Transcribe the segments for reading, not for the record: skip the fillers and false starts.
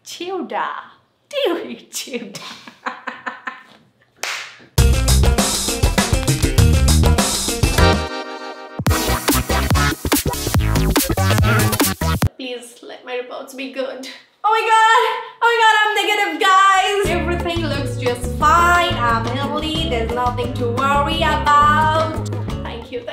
chowder. Do you eat chowder? Please let my reports be good. Oh my god, I'm negative, guys. Everything looks just fine. I'm healthy. There's nothing to worry about. Thank you.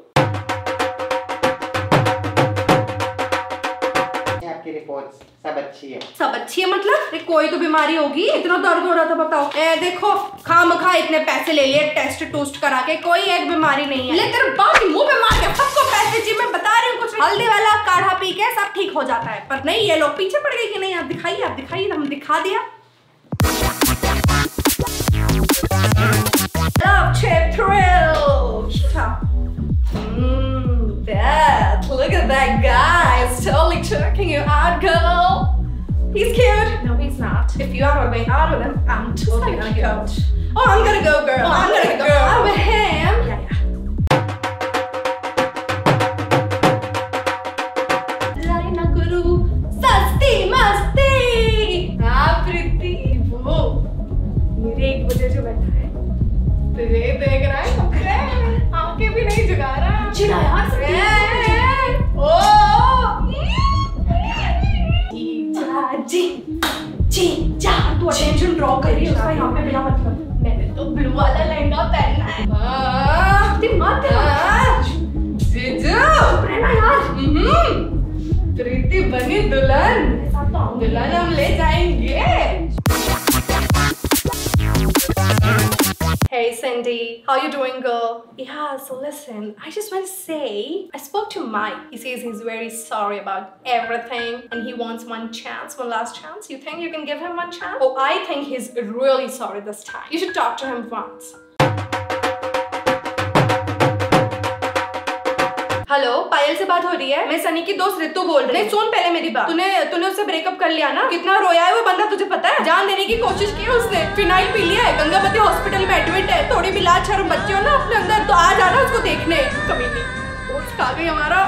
आपकी report सब अच्छी है। सब अच्छी है मतलब? कोई तो बीमारी होगी, इतना दर्द हो रहा था बताओ। देखो खामखा इतने पैसे ले लिए टेस्ट टूस्ट करा के, कोई एक बीमारी नहीं है। ले तेरे बाप के मुंह पे मार के, सबको पैसे चाहिए। मैं बता रही हूँ कुछ हल्दी वाला काढ़ा पी के सब ठीक हो जाता है, पर नहीं ये लोग पीछे पड़ गए कि नहीं। आप दिखाइए, हम दिखा दिया। Look at that guy, he's totally checking you out, girl. He's cute. No, he's not. If you are going out with him, I'm totally gonna go. Oh, I'm gonna go, girl. Oh, I'm gonna go out with him. Yeah. Laina Guru, Sasti Masti. हाँ प्रीति, वो मेरे एक बजे जो बैठा है, तुझे देख रहा है, आंखें भी नहीं जगा रहा। चिढ़ा यार तू अटेंशन ड्रॉ कर रही है उसका यहाँ पे बिना मतलब। मैंने तो ब्लू वाला लहंगा पहनना है। प्रीति बनी दुल्हन हम ले जाएंगे। Hey Cindy, how you doing, girl? Yeah, so listen, I just want to say, I spoke to Mike. He says he's very sorry about everything and he wants one last chance. You think you can give him one chance? Oh, I think he's really sorry this time. You should talk to him once. हेलो, पायल से बात हो रही है? मैं सनी की दोस्त रितु बोल रही हूँ। सुन पहले मेरी बात। तूने उससे ब्रेकअप कर लिया ना? कितना रोया है वो बंदा तुझे पता है? जान देने की कोशिश की उसने, फिनाइल पी लिया है, गंगावती हॉस्पिटल में एडमिट है। थोड़ी भी लाज शर्म बच्चे हो ना अपने अंदर तो आ जाना उसको देखने। कभी नहीं दोस्त खा गई हमारा।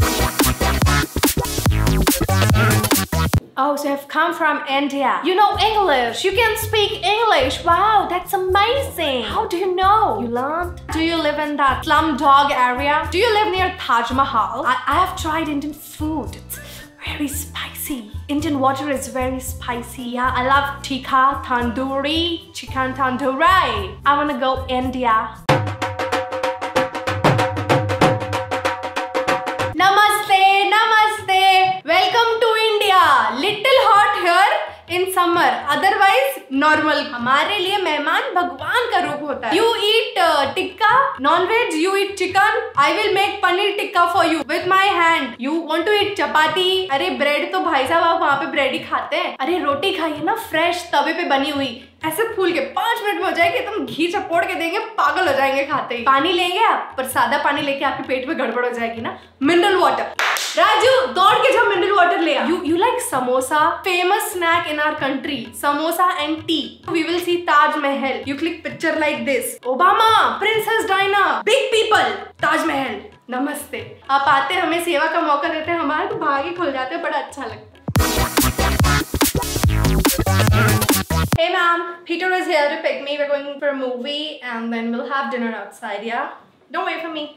Oh, so you've come from India. You know English. You can speak English. Wow, that's amazing. How do you know? You learned? Do you live in that slum-dog area? Do you live near Taj Mahal? I have tried Indian food. It's very spicy. Indian water is very spicy. Yeah, I love tikka, tandoori, chicken tandoori. I wanna go India. Little hot here in summer, otherwise normal. हमारे लिए मेहमान भगवान का रूप होता है। You eat tikka, non-veg. You eat chicken. I will make paneer tikka for you with my hand. You want to eat chapati? अरे bread तो भाई साहब आप वहाँ पे ब्रेड ही खाते हैं। अरे रोटी खाइए ना फ्रेश तवे पे बनी हुई, ऐसे फूल के 5 मिनट में हो जाएगी। तुम घी चपोड़ के देंगे पागल हो जाएंगे खाते ही। पानी लेंगे आप, पर सादा पानी लेके आपके पेट में गड़बड़ हो जाएगी ना। Mineral water. राजू दौड़ के जाओ मिनरल वाटर ले आ। You like samosa? Famous snack in our country. Samosa and tea. We will see Taj Mahal. You click picture like this. Obama, Princess Diana, big people. Taj Mahal. नमस्ते। आप आते हमें सेवा का मौका देते हैं, हमारे तो भाग ही खुल जाते हैं, बड़ा अच्छा लगता है। Hey ma'am, Peter is here to pick me. We're going for a movie and then we'll have dinner outside, yeah? Don't wait for me.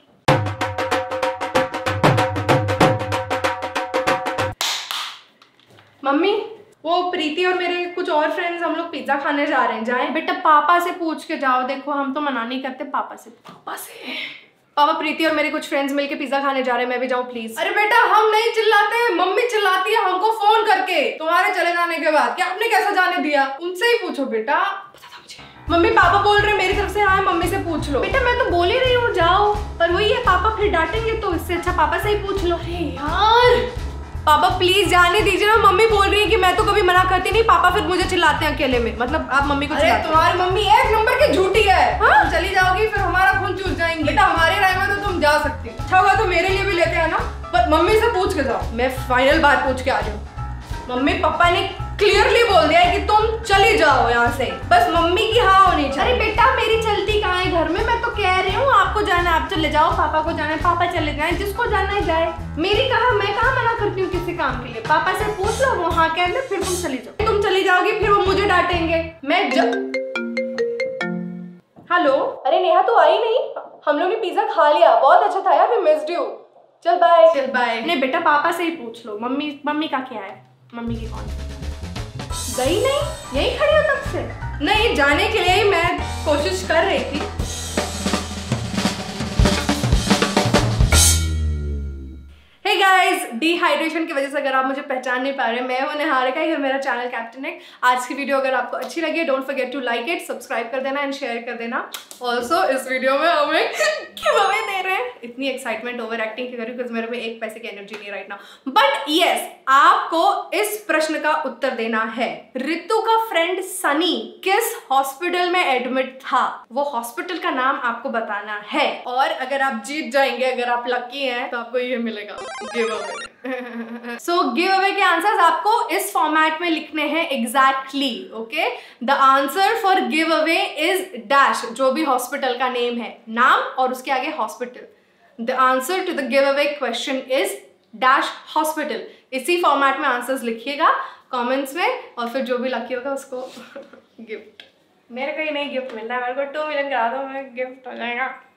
Mummy, वो प्रीति और मेरे कुछ और फ्रेंड्स हम लोग पिज्जा खाने जा रहे हैं। जाएं? बेटा पापा से पूछ के जाओ। देखो हम तो मना नहीं करते, पापा से। पापा प्रीति और मेरे कुछ फ्रेंड्स मिलके पिज्जा खाने जा रहे हैं, मैं भी जाऊँ प्लीज? अरे बेटा हम नहीं चिल्लाते, मम्मी चिल्लाती है हमको फोन करके तुम्हारे चले जाने के बाद। क्या आपने कैसा जाने दिया? उनसे ही पूछो बेटा। मम्मी पापा बोल रहे हैं मेरी तरफ से हाँ, मम्मी से पूछ लो। बेटा मैं तो बोल ही रही हूँ जाओ, पर वही है पापा फिर डांटेंगे, तो इससे अच्छा पापा से ही पूछ लो। अरे यार पापा प्लीज जाने दीजिए ना, मम्मी बोल रही है कि मैं तो कभी मना करती नहीं, पापा फिर मुझे चिल्लाते हैं अकेले में। मतलब आप मम्मी को चिल्लाते हैं। तुम्हारी मम्मी एक नंबर की झूठी है। हाँ? चली जाओगी फिर हमारा खून चूस जाएंगे। बेटा हमारे राय में तो तुम जा सकती हो। अच्छा होगा तो मेरे लिए भी लेते आना, पर मम्मी से पूछ के जाओ। मैं फाइनल बात पूछ के आ जाऊँ। मम्मी पापा ने क्लियरली बोल दिया है कि तुम चली जाओ यहाँ से, बस मम्मी की हाँ होनी चाहिए। अरे बेटा मेरी चलती कहाँ है घर में, मैं तो कह रही हूँ आपको जाना है आप चले जाओ, पापा को जाना है पापा चले जाए, जिसको जाना है जाए। मेरी कहा मैं कहाँ मना करती हूँ किसी काम के लिए। पापा से पूछ लो वो हाँ कह दे, फिर तुम चली जाओ। डांटेंगे। हेलो, अरे नेहा तू आई नहीं? हम लोग ने पिज्जा खा लिया, बहुत अच्छा था यार, वी मिस्ड यू। चल बाय। चल बाय। नहीं बेटा, पापा से ही पूछ लो। मम्मी का क्या है? मम्मी की कौन गई? नहीं, यही खड़ी हो तब से। नहीं, जाने के लिए ही मैं कोशिश कर रही थी। हे गाइस, डिहाइड्रेशन की वजह से अगर आप मुझे पहचान नहीं पा रहे, मैं हूं निहारिका, ये मेरा चैनल कैप्टन है। आज की वीडियो अगर आपको अच्छी लगी, don't forget to like it, subscribe कर देना एंड शेयर कर देना। ऑल्सो इस वीडियो में हमें गिवअवे दे रहे हैं। इतनी एक्साइटमेंट ओवर एक्टिंग की करी बिकॉज मेरे में एक पैसे की एनर्जी नहीं राइट नाउ। बट यस, आपको इस प्रश्न का उत्तर देना है। ऋतु का फ्रेंड सनी किस हॉस्पिटल में एडमिट था? वो हॉस्पिटल का नाम आपको बताना है। और अगर आप जीत जाएंगे, अगर आप लकी हैं, तो आपको ये मिलेगा giveaway. So giveaway के आंसर्स आपको इस फॉर्मेट में लिखने हैं exactly. Okay, the answer for giveaway is dash, जो भी हॉस्पिटल का नेम है, नाम और उसके आगे hospital. The answer to the giveaway question is dash hospital. इसी फॉर्मेट में आंसर्स लिखिएगा कमेंट्स में, और फिर जो भी लकी होगा उसको गिफ्ट। मेरे को ही नहीं गिफ्ट मिलना है, मेरे को 2 मिलियन करा दो, मैं गिफ्ट हो जाएगा।